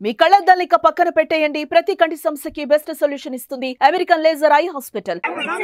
మీ కళ్ళద్దాల్ని ఇక పక్కన పెట్టేయండి. ప్రతి కంటి సమస్యకి బెస్ట్ సొల్యూషన్ ఇస్తుంది అమెరికన్ లేజర్ ఐ హాస్పిటల్.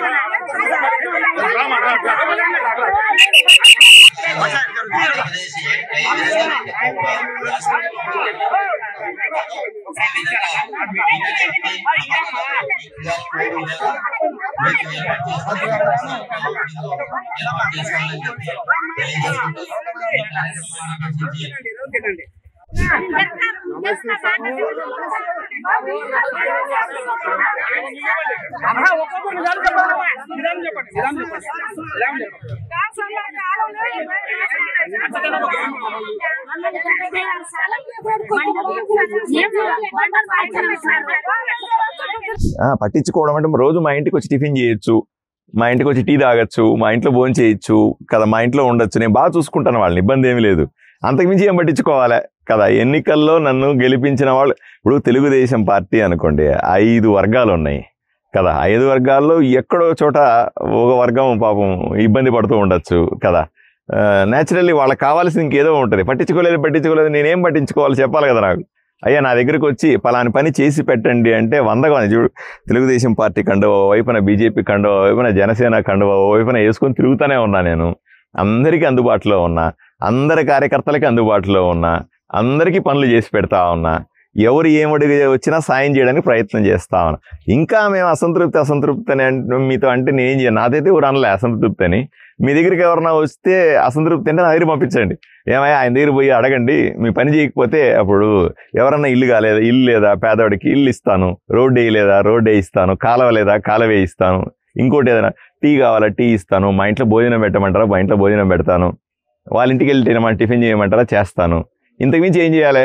పట్టించుకోవడం అంటే రోజు మా ఇంటికి వచ్చి టిఫిన్ చేయొచ్చు, మా ఇంటికి వచ్చి టీ తాగొచ్చు, మా ఇంట్లో భోజనం చేయొచ్చు కదా, మా ఇంట్లో ఉండొచ్చు. నేను బాగా చూసుకుంటాను వాళ్ళని, ఇబ్బంది ఏమీ లేదు. అంతకుమించి ఏం పట్టించుకోవాలి కదా. ఎన్నికల్లో నన్ను గెలిపించిన వాళ్ళు, ఇప్పుడు తెలుగుదేశం పార్టీ అనుకోండి, 5 వర్గాలు ఉన్నాయి కదా. 5 వర్గాల్లో ఎక్కడో చోట ఒక వర్గం పాపం ఇబ్బంది పడుతూ ఉండొచ్చు కదా. న్యాచురల్లీ వాళ్ళకి కావాల్సింది ఇంకేదో ఉంటుంది. పట్టించుకోలేదు నేనేం పట్టించుకోవాలి చెప్పాలి కదా నాకు. అయ్యా నా దగ్గరికి వచ్చి పలాని పని చేసి పెట్టండి అంటే 100 చూడు, తెలుగుదేశం పార్టీ కండువ వైపున, బీజేపీ కండువ వైపున, జనసేన కండువ వైపున వేసుకొని తిరుగుతూనే ఉన్నా. నేను అందరికీ అందుబాటులో ఉన్నా, అందరి కార్యకర్తలకి అందుబాటులో ఉన్నా, అందరికీ పనులు చేసి పెడతా ఉన్నా, ఎవరు ఏమడిగి వచ్చినా సాయం చేయడానికి ప్రయత్నం చేస్తా ఉన్నా. ఇంకా మేము అసంతృప్తి అని మీతో అంటే నేను ఏం చేయను. నాదైతే ఎవరు అనలే అసంతృప్తి అని. మీ దగ్గరికి ఎవరన్నా వస్తే అసంతృప్తి అంటే నా దగ్గర పంపించండి. ఏమయ్యా ఆయన దగ్గర పోయి అడగండి. మీ పని చేయకపోతే అప్పుడు ఎవరన్నా ఇల్లు లేదా పేదవాడికి ఇల్లు ఇస్తాను, రోడ్డు వేయలేదా రోడ్డు వేయిస్తాను, కాలువ లేదా కాలువ వేయిస్తాను, ఇంకోటి ఏదైనా టీ కావాలా టీ ఇస్తాను, మా ఇంట్లో భోజనం పెట్టమంటారా మా ఇంట్లో భోజనం పెడతాను, వాళ్ళ ఇంటికి వెళ్ళి టిఫిన్ చేయమంటారా చేస్తాను. ఇంతకుమించి ఏం చేయాలి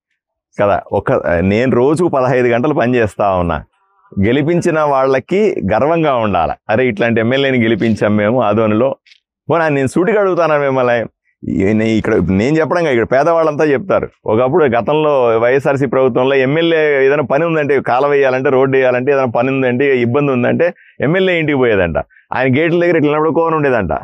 కదా. నేను రోజుకు 15 గంటలు పని చేస్తా ఉన్నా. గెలిపించిన వాళ్ళకి గర్వంగా ఉండాలి. అరే ఇట్లాంటి ఎమ్మెల్యేని గెలిపించాం మేము ఆదోనిలో. నేను సూటిగా అడుగుతాను మిమ్మల్ని. ఇక్కడ నేను చెప్పడం ఇక్కడ పేదవాళ్ళంతా చెప్తారు. ఒకప్పుడు గతంలో వైఎస్ఆర్సీ ప్రభుత్వంలో ఎమ్మెల్యే ఏదైనా పని ఉందంటే, కాలువ వేయాలంటే, రోడ్డు వేయాలంటే, ఏదైనా పని ఉందంటే, ఇబ్బంది ఉందంటే ఎమ్మెల్యే ఇంటికి పోయేదంట. ఆయన గేట్ల దగ్గర ఇట్లా నిలబడుకోని ఉండేదంట.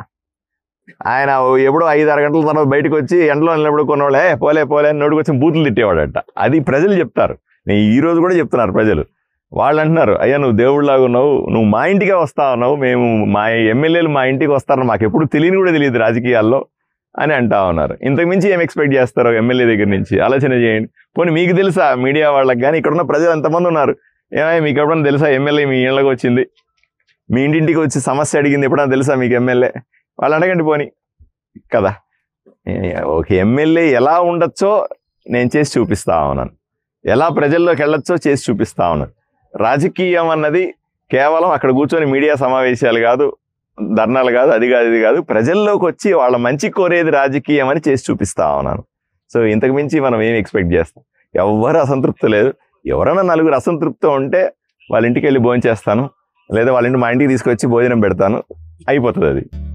ఆయన ఎప్పుడో 5-6 గంటల తర్వాత బయటకు వచ్చి ఎండలో నిలబడుకున్న వాళ్ళే పోలే అని నోటికి వచ్చి బూతులు తిట్టేవాడట. అది ప్రజలు చెప్తారు. నేను ఈ రోజు కూడా చెప్తున్నారు ప్రజలు. వాళ్ళు అంటున్నారు, అయ్యా నువ్వు దేవుళ్ళలాగా ఉన్నావు, నువ్వు మా ఇంటికే వస్తా ఉన్నావు, మేము మా ఎమ్మెల్యేలు మా ఇంటికి వస్తారని మాకు ఎప్పుడు కూడా తెలియదు రాజకీయాల్లో అని అంటా ఉన్నారు. ఇంతకుమించి ఏం ఎక్స్పెక్ట్ చేస్తారో ఎమ్మెల్యే దగ్గర నుంచి ఆలోచన చేయండి. పోనీ మీకు తెలుసా మీడియా వాళ్ళకి కానీ, ఇక్కడ ఉన్న ప్రజలు ఎంతమంది ఉన్నారు, ఏమైనా మీకు ఎప్పుడన్నా తెలుసా ఎమ్మెల్యే మీ ఇళ్ళకి వచ్చింది, మీ ఇంటింటికి వచ్చి సమస్య అడిగింది ఎప్పుడన్నా తెలుసా మీకు ఎమ్మెల్యే? వాళ్ళు అడగండి పోనీ కదా. ఒక ఎమ్మెల్యే ఎలా ఉండొచ్చో నేను చేసి చూపిస్తా ఉన్నాను, ఎలా ప్రజల్లోకి వెళ్ళొచ్చో చేసి చూపిస్తా ఉన్నాను. రాజకీయం అన్నది కేవలం అక్కడ కూర్చొని మీడియా సమావేశాలు కాదు, ధర్నాలు కాదు, అది కాదు, ప్రజల్లోకి వచ్చి వాళ్ళ మంచి కోరేది రాజకీయం అని చేసి చూపిస్తా ఉన్నాను. సో ఇంతకు మించి మనం ఏం ఎక్స్పెక్ట్ చేస్తాం? ఎవరు అసంతృప్తి లేదు. ఎవరైనా 4 అసంతృప్తి ఉంటే వాళ్ళ ఇంటికి వెళ్ళి భోజనం చేస్తాను, లేదా వాళ్ళ ఇంటి మా ఇంటికి తీసుకొచ్చి భోజనం పెడతాను, అయిపోతుంది అది.